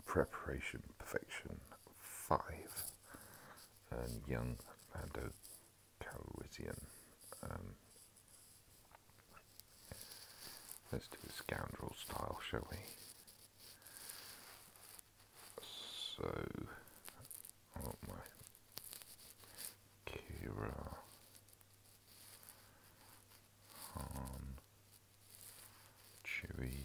Preparation Perfection 5 and Young Lando Calrissian. Let's do a scoundrel style, shall we? So, I want my Kira, Han, Chewie,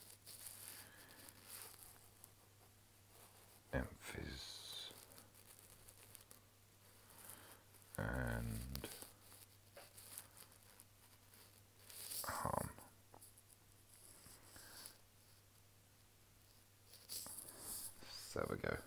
Emphys, and Han. So we go.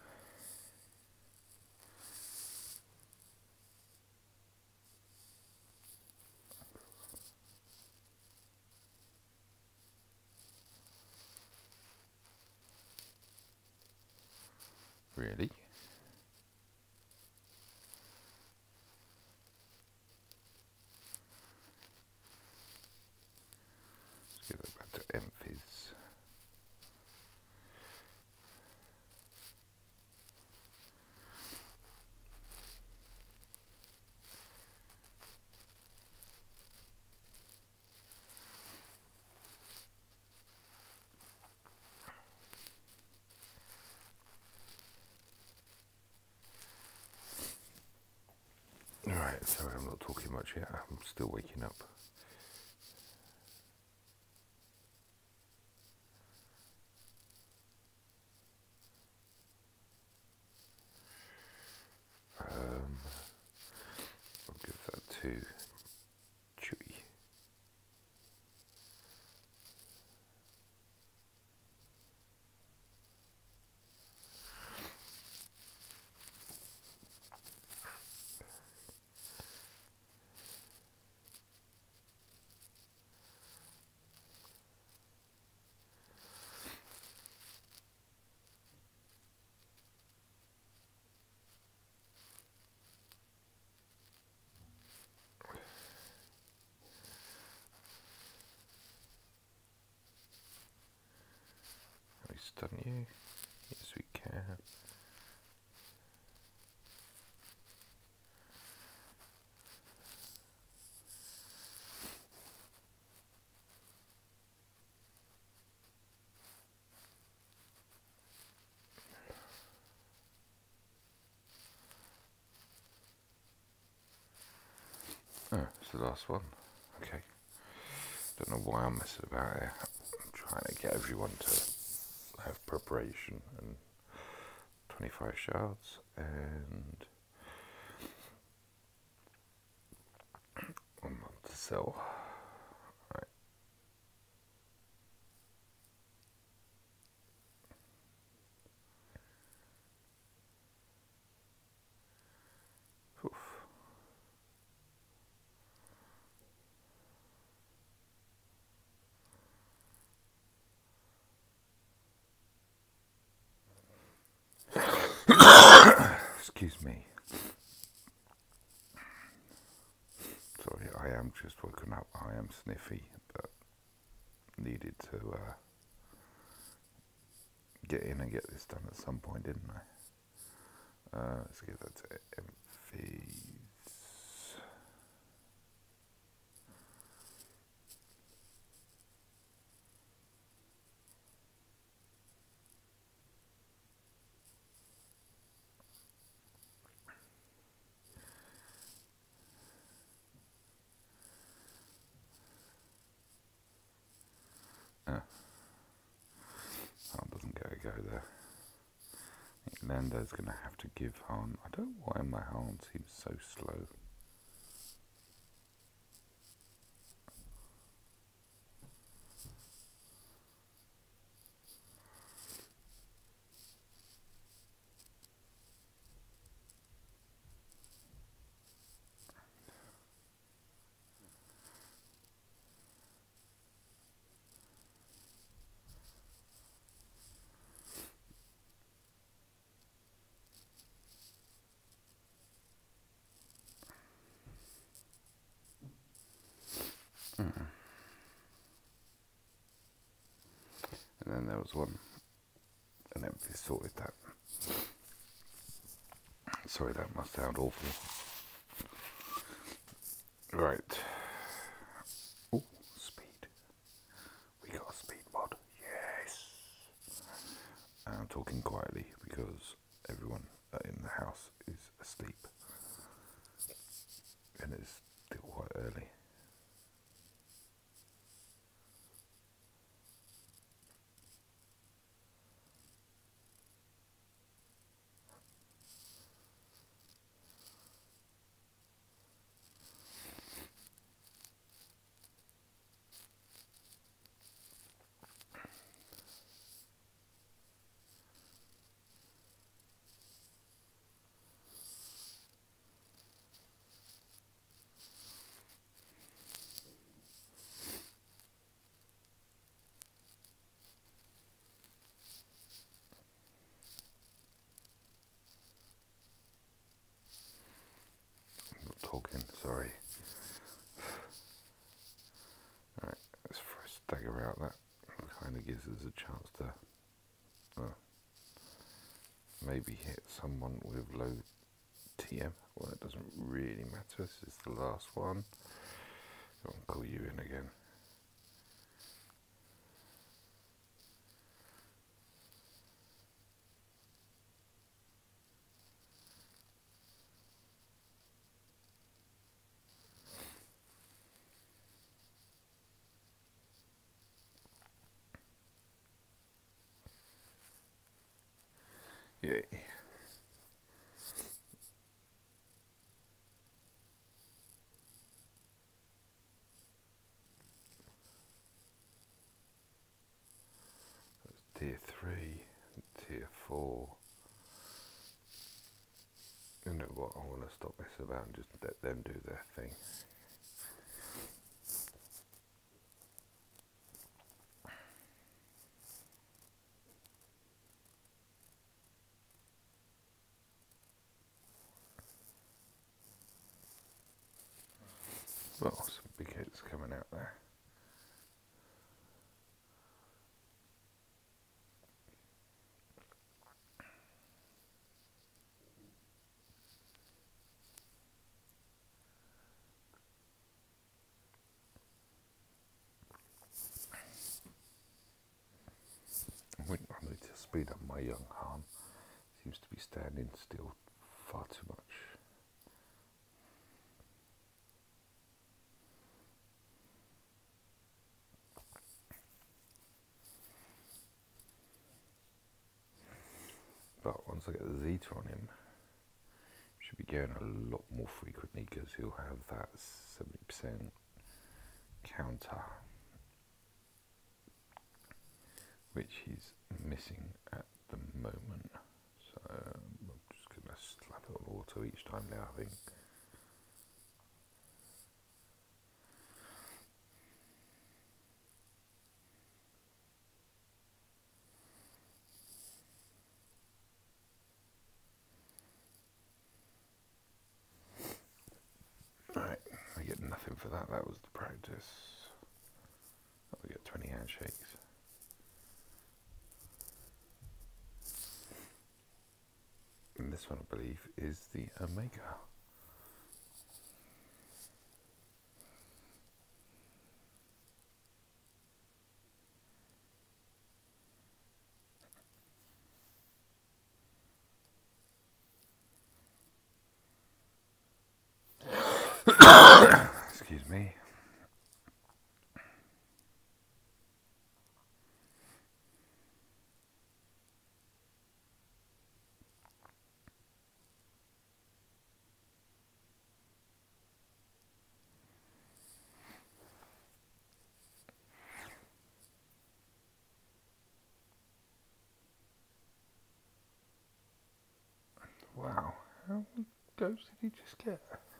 Really? Let's give it back to Emphys. Alright, sorry I'm not talking much yet, I'm still waking up. I'll give that to Chewie. Can we stun you? Yes, we can. Oh, it's the last one. Okay. Don't know why I'm messing about here. I'm trying to get everyone to have preparation and 25 shards and one month to sell. Right. Oof. Excuse me. Sorry, I am just woken up. I am sniffy, but needed to get in and get this done at some point, didn't I? Let's give that to Emphys. Han doesn't get a go there. I think Lando's going to have to give Han. I don't know why my Han seems so slow. And then there was one and then we sorted that. Sorry, that must sound awful. Right. Oh, speed. We got a speed mod. Yes. I'm talking quietly because everyone in the house is asleep. And it's still quite early. I'm not talking, sorry. Alright, let's throw a stagger out. That kind of gives us a chance to maybe hit someone with low TM. Well, it doesn't really matter. This is the last one. I'll call you in again. Yay. That's tier 3, tier 4. You know what, I want to stop messing about and just let them do their thing. Well, some big hits coming out there. I need to speed up my young Han. Seems to be standing still far too much. But once I get the Zeta on him, should be going a lot more frequently because he'll have that 70% counter, which he's missing at the moment. So I'm just going to slap it on auto each time now, I think. Alright, I get nothing for that. That was the practice. I get 20 handshakes. And this one, I believe, is the Omega. Excuse me. Wow, how many goes did he just get?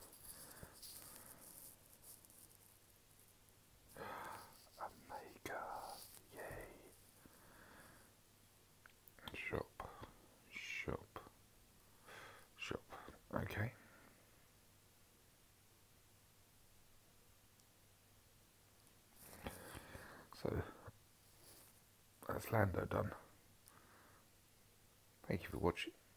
Omega, yay. Shop, shop, shop, okay. So, that's Lando done. Thank you for watching.